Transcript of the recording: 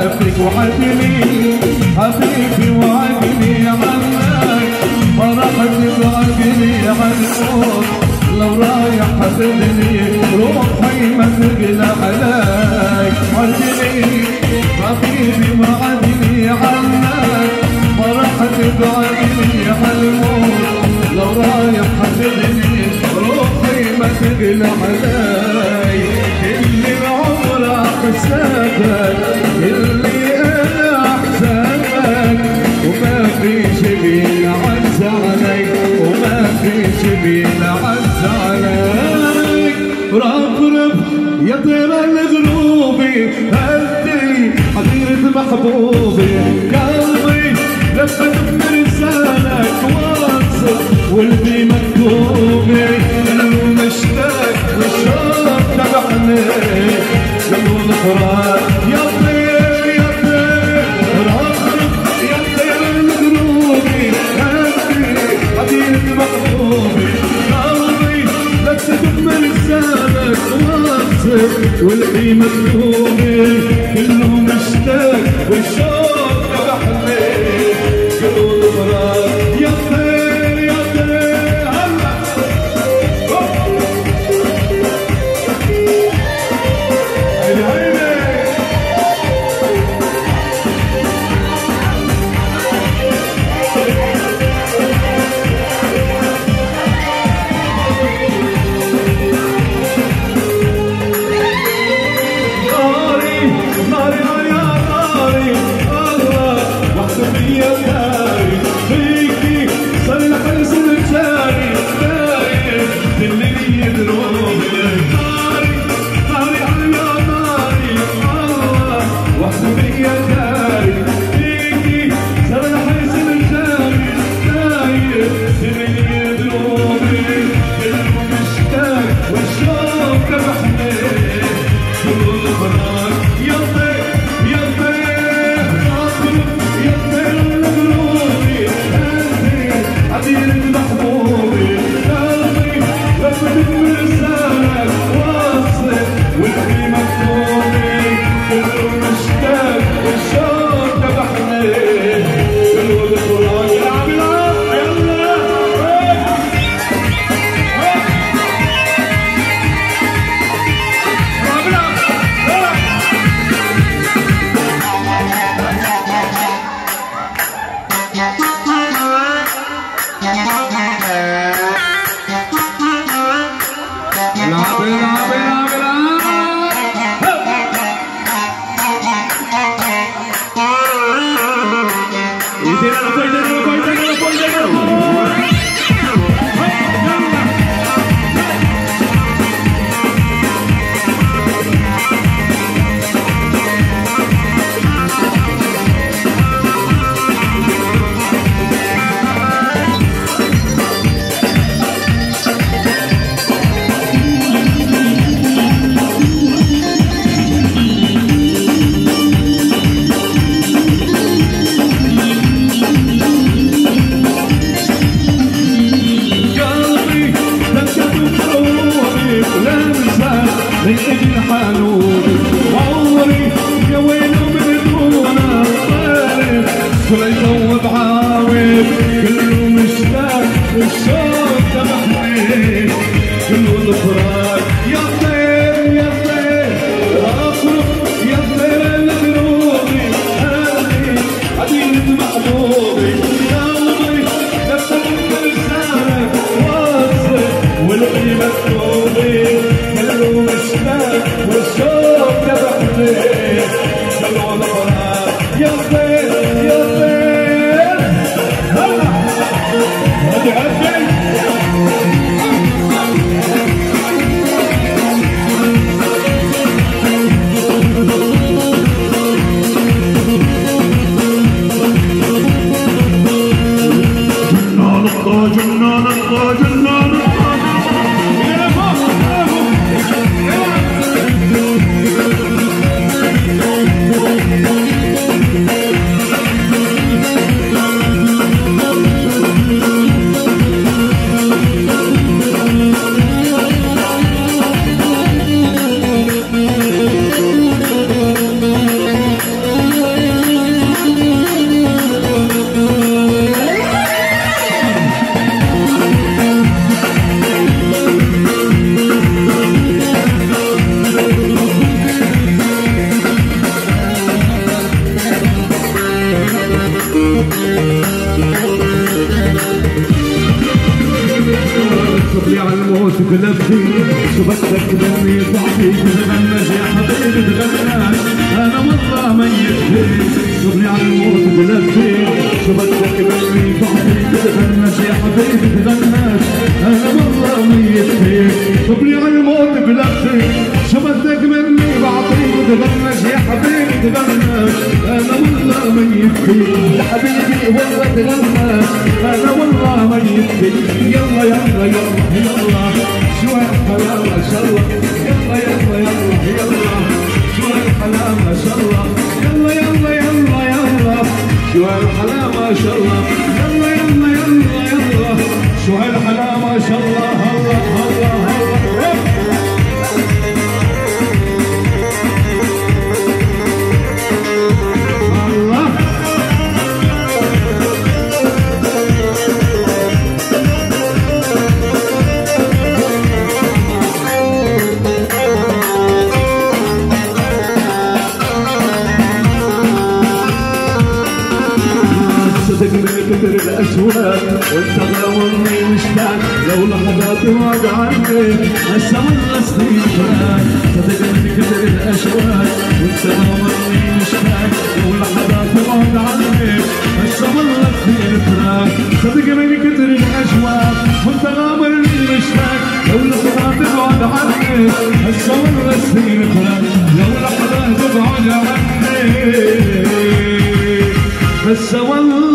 فيك وحدني حبيبي وعدني عنك فرحتي بعقلي عالموت لو رايح حسدني روحي ما تقلى عليك وعدني حبيبي وعدني عنك فرحتي بعقلي عالموت لو رايح حسدني روحي ما تقلى عليك اللي عمرك حسابك اللي انا احسابك وما في شبيل عز عليك وما في شبيل عز عليك رفرف يا طير القلوبي هدي حضيرة محبوبي قلبي لفت برسالك واصل والبي مكتوبي قلبي مشتاق والشوق تبعني لمو الفراق يا طير يا طير رفرف يا طير القلوبي هدي حضيرة محبوبي قلبي لفت برسالك واصل والبي مكتوبي كله مشتاق والشوق تبعني لمو الفراق يا طير يا طير هلا بلبسي شو بدك تغني صاحبي تتغنى يا حبيبي تغنى انا والله ميت فيك صبني على الموت بلبسي شو بدك تغني صاحبي تتغنى يا حبيبي تغنى انا والله ميت فيك صبني على الموت بلبسي شو بدك مني بعطيك تغنى يا حبيبي تغنى انا والله ميت فيك يا حبيبي والله تغنى انا والله ميت فيك يلا يلا يلا يلا شو هالحلاوة ما شاء الله يلا يلا يلا يلا شو هالحلاوة ما شاء الله يلا يلا يلا يلا شو هالحلاوة ما شاء الله يلا يلا يلا يلا شو هالحلاوة ما شاء الله الله الله كتر الاشواق وانت غاورني مشتاق لو لحظات بعد عني هسه والله سنين فات صدق من كتر الاشواق وانت غاورني مشتاق لو لحظات بعد عني هسه والله سنين فات صدق من كتر الاشواق وانت غاورني مشتاق لو لحظات بعد عني هسه والله سنين فات لو لحظات بعد عني هسه والله